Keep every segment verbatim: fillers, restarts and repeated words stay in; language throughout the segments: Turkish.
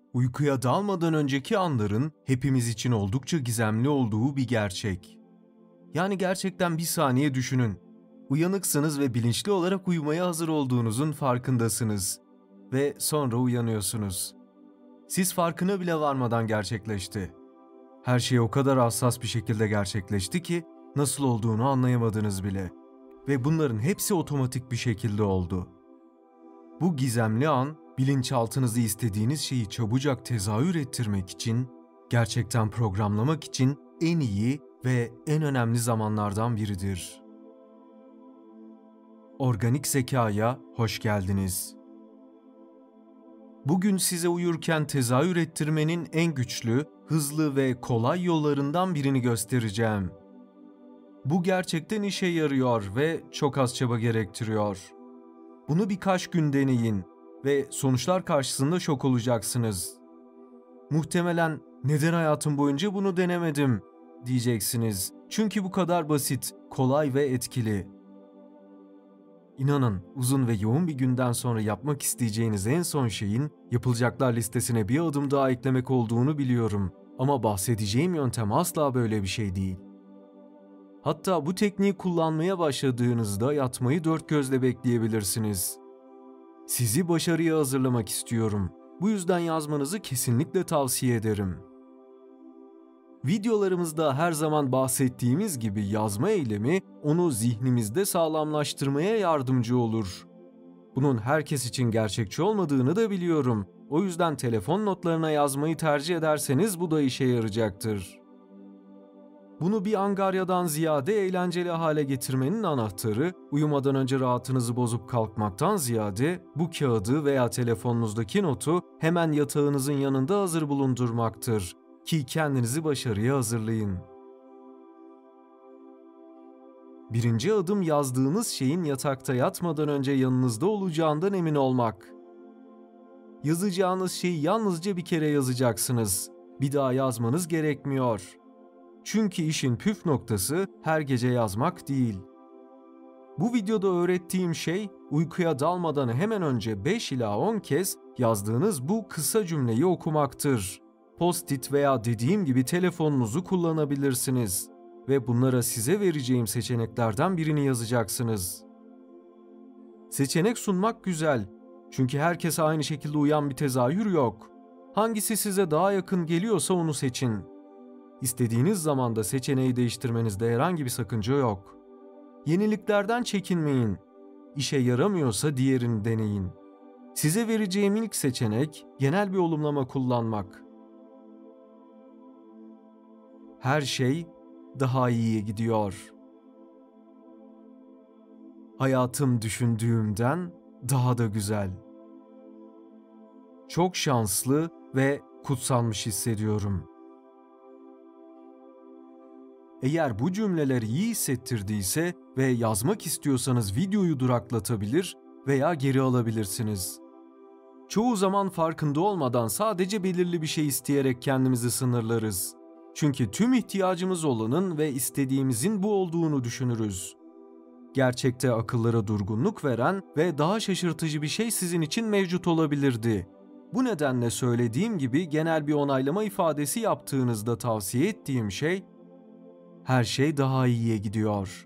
Uykuya dalmadan önceki anların hepimiz için oldukça gizemli olduğu bir gerçek. Yani gerçekten bir saniye düşünün. Uyanıksınız ve bilinçli olarak uyumaya hazır olduğunuzun farkındasınız. Ve sonra uyanıyorsunuz. Siz farkına bile varmadan gerçekleşti. Her şey o kadar hassas bir şekilde gerçekleşti ki nasıl olduğunu anlayamadınız bile. Ve bunların hepsi otomatik bir şekilde oldu. Bu gizemli an, bilinçaltınızı istediğiniz şeyi çabucak tezahür ettirmek için, gerçekten programlamak için en iyi ve en önemli zamanlardan biridir. Organik zekaya hoş geldiniz. Bugün size uyurken tezahür ettirmenin en güçlü, hızlı ve kolay yollarından birini göstereceğim. Bu gerçekten işe yarıyor ve çok az çaba gerektiriyor. Bunu birkaç gün deneyin ve sonuçlar karşısında şok olacaksınız. Muhtemelen neden hayatım boyunca bunu denemedim diyeceksiniz. Çünkü bu kadar basit, kolay ve etkili. İnanın, uzun ve yoğun bir günden sonra yapmak isteyeceğiniz en son şeyin yapılacaklar listesine bir adım daha eklemek olduğunu biliyorum. Ama bahsedeceğim yöntem asla böyle bir şey değil. Hatta bu tekniği kullanmaya başladığınızda yatmayı dört gözle bekleyebilirsiniz. Sizi başarıya hazırlamak istiyorum. Bu yüzden yazmanızı kesinlikle tavsiye ederim. Videolarımızda her zaman bahsettiğimiz gibi yazma eylemi onu zihnimizde sağlamlaştırmaya yardımcı olur. Bunun herkes için gerçekçi olmadığını da biliyorum. O yüzden telefon notlarına yazmayı tercih ederseniz bu da işe yarayacaktır. Bunu bir angaryadan ziyade eğlenceli hale getirmenin anahtarı, uyumadan önce rahatınızı bozup kalkmaktan ziyade bu kağıdı veya telefonunuzdaki notu hemen yatağınızın yanında hazır bulundurmaktır ki kendinizi başarıya hazırlayın. Birinci adım yazdığınız şeyin yatakta yatmadan önce yanınızda olacağından emin olmak. Yazacağınız şeyi yalnızca bir kere yazacaksınız. Bir daha yazmanız gerekmiyor. Çünkü işin püf noktası her gece yazmak değil. Bu videoda öğrettiğim şey uykuya dalmadan hemen önce beş ila on kez yazdığınız bu kısa cümleyi okumaktır. Post-it veya dediğim gibi telefonunuzu kullanabilirsiniz ve bunlara size vereceğim seçeneklerden birini yazacaksınız. Seçenek sunmak güzel. Çünkü herkese aynı şekilde uyan bir tezahür yok. Hangisi size daha yakın geliyorsa onu seçin. İstediğiniz zamanda seçeneği değiştirmenizde herhangi bir sakınca yok. Yeniliklerden çekinmeyin. İşe yaramıyorsa diğerini deneyin. Size vereceğim ilk seçenek genel bir olumlama kullanmak. Her şey daha iyiye gidiyor. Hayatım düşündüğümden daha da güzel. Çok şanslı ve kutsanmış hissediyorum. Eğer bu cümleler iyi hissettirdiyse ve yazmak istiyorsanız videoyu duraklatabilir veya geri alabilirsiniz. Çoğu zaman farkında olmadan sadece belirli bir şey isteyerek kendimizi sınırlarız. Çünkü tüm ihtiyacımız olanın ve istediğimizin bu olduğunu düşünürüz. Gerçekte akıllara durgunluk veren ve daha şaşırtıcı bir şey sizin için mevcut olabilirdi. Bu nedenle söylediğim gibi genel bir onaylama ifadesi yaptığınızda tavsiye ettiğim şey, her şey daha iyiye gidiyor.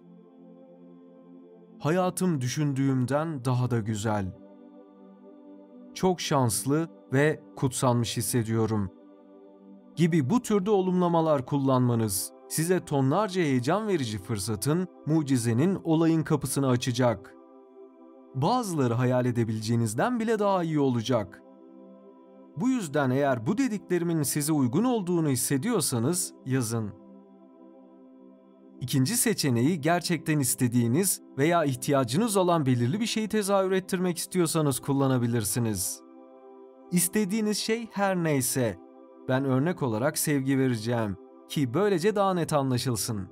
Hayatım düşündüğümden daha da güzel. Çok şanslı ve kutsanmış hissediyorum. Gibi bu türde olumlamalar kullanmanız size tonlarca heyecan verici fırsatın, mucizenin, olayın kapısını açacak. Bazıları hayal edebileceğinizden bile daha iyi olacak. Bu yüzden eğer bu dediklerimin size uygun olduğunu hissediyorsanız yazın. İkinci seçeneği gerçekten istediğiniz veya ihtiyacınız olan belirli bir şeyi tezahür ettirmek istiyorsanız kullanabilirsiniz. İstediğiniz şey her neyse, ben örnek olarak sevgi vereceğim ki böylece daha net anlaşılsın.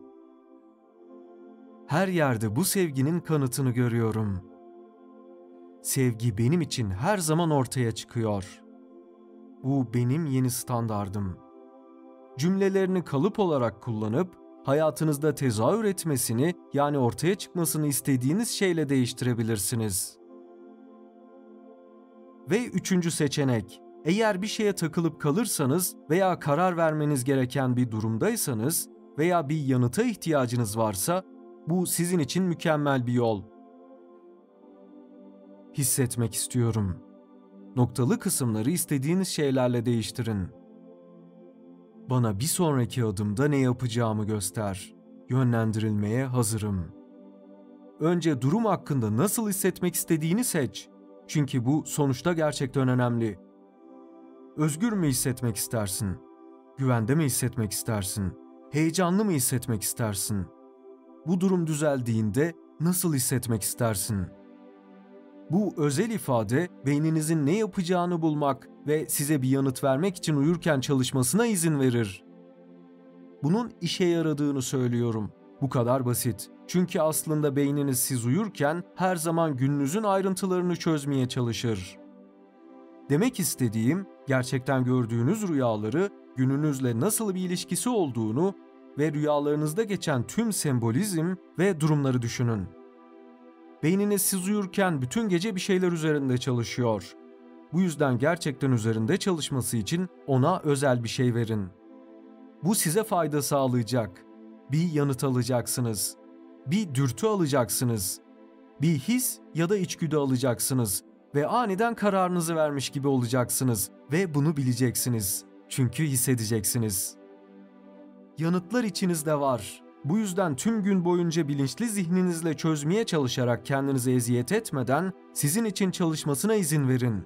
Her yerde bu sevginin kanıtını görüyorum. Sevgi benim için her zaman ortaya çıkıyor. Bu benim yeni standardım. Cümlelerini kalıp olarak kullanıp hayatınızda tezahür etmesini, yani ortaya çıkmasını istediğiniz şeyle değiştirebilirsiniz. Ve üçüncü seçenek, Eğer bir şeye takılıp kalırsanız veya karar vermeniz gereken bir durumdaysanız veya bir yanıta ihtiyacınız varsa bu sizin için mükemmel bir yol. Hissetmek istiyorum. Noktalı kısımları istediğiniz şeylerle değiştirin. Bana bir sonraki adımda ne yapacağımı göster. Yönlendirilmeye hazırım. Önce durum hakkında nasıl hissetmek istediğini seç. Çünkü bu sonuçta gerçekten önemli. Özgür mü hissetmek istersin? Güvende mi hissetmek istersin? Heyecanlı mı hissetmek istersin? Bu durum düzeldiğinde nasıl hissetmek istersin? Bu özel ifade beyninizin ne yapacağını bulmak ve size bir yanıt vermek için uyurken çalışmasına izin verir. Bunun işe yaradığını söylüyorum. Bu kadar basit. Çünkü aslında beyniniz siz uyurken her zaman gününüzün ayrıntılarını çözmeye çalışır. Demek istediğim, gerçekten gördüğünüz rüyaları gününüzle nasıl bir ilişkisi olduğunu ve rüyalarınızda geçen tüm sembolizm ve durumları düşünün. Beyniniz siz uyurken bütün gece bir şeyler üzerinde çalışıyor. Bu yüzden gerçekten üzerinde çalışması için ona özel bir şey verin. Bu size fayda sağlayacak. Bir yanıt alacaksınız. Bir dürtü alacaksınız. Bir his ya da içgüdü alacaksınız ve aniden kararınızı vermiş gibi olacaksınız ve bunu bileceksiniz. Çünkü hissedeceksiniz. Yanıtlar içinizde var. Bu yüzden tüm gün boyunca bilinçli zihninizle çözmeye çalışarak kendinize eziyet etmeden sizin için çalışmasına izin verin.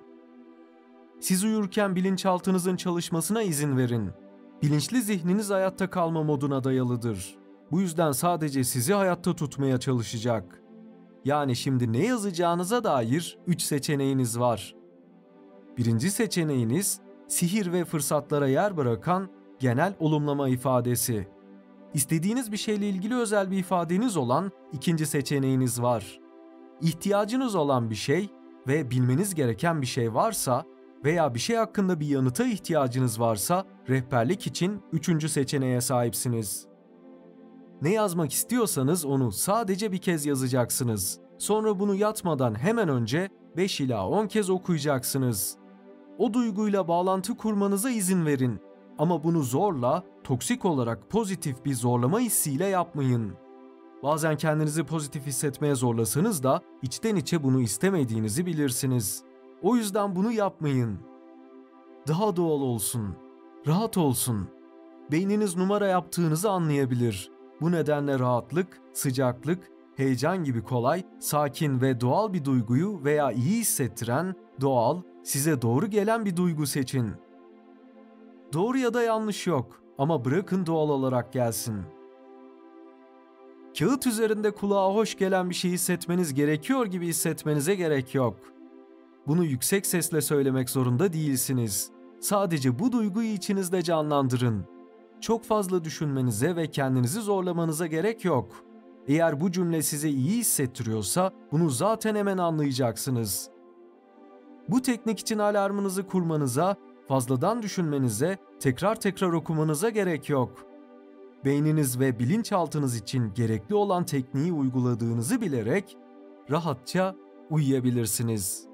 Siz uyurken bilinçaltınızın çalışmasına izin verin. Bilinçli zihniniz hayatta kalma moduna dayalıdır. Bu yüzden sadece sizi hayatta tutmaya çalışacak. Yani şimdi ne yazacağınıza dair üç seçeneğiniz var. Birinci seçeneğiniz, sihir ve fırsatlara yer bırakan genel olumlama ifadesi. İstediğiniz bir şeyle ilgili özel bir ifadeniz olan ikinci seçeneğiniz var. İhtiyacınız olan bir şey ve bilmeniz gereken bir şey varsa veya bir şey hakkında bir yanıta ihtiyacınız varsa rehberlik için üçüncü seçeneğe sahipsiniz. Ne yazmak istiyorsanız onu sadece bir kez yazacaksınız. Sonra bunu yatmadan hemen önce beş ila on kez okuyacaksınız. O duyguyla bağlantı kurmanıza izin verin. Ama bunu zorla, toksik olarak pozitif bir zorlama hissiyle yapmayın. Bazen kendinizi pozitif hissetmeye zorlasanız da içten içe bunu istemediğinizi bilirsiniz. O yüzden bunu yapmayın. Daha doğal olsun, rahat olsun. Beyniniz numara yaptığınızı anlayabilir. Bu nedenle rahatlık, sıcaklık, heyecan gibi kolay, sakin ve doğal bir duyguyu veya iyi hissettiren, doğal, size doğru gelen bir duygu seçin. Doğru ya da yanlış yok ama bırakın doğal olarak gelsin. Kağıt üzerinde kulağa hoş gelen bir şey hissetmeniz gerekiyor gibi hissetmenize gerek yok. Bunu yüksek sesle söylemek zorunda değilsiniz. Sadece bu duyguyu içinizde canlandırın. Çok fazla düşünmenize ve kendinizi zorlamanıza gerek yok. Eğer bu cümle size iyi hissettiriyorsa bunu zaten hemen anlayacaksınız. Bu teknik için alarmınızı kurmanıza, fazladan düşünmenize, tekrar tekrar okumanıza gerek yok. Beyniniz ve bilinçaltınız için gerekli olan tekniği uyguladığınızı bilerek rahatça uyuyabilirsiniz.